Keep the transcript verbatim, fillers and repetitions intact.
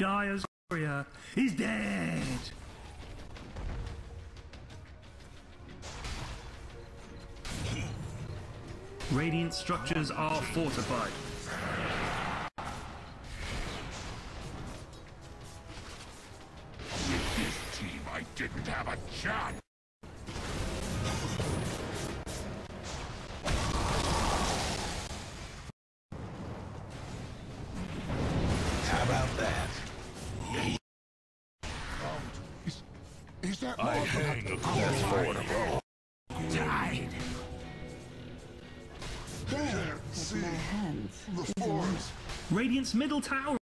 Dire's warrior is dead! Radiant structures are fortified. With this team, I didn't have a chance! How about that? Is, is that I hang a four in a row. Died! There, see, My hands. the forms. Radiant's middle tower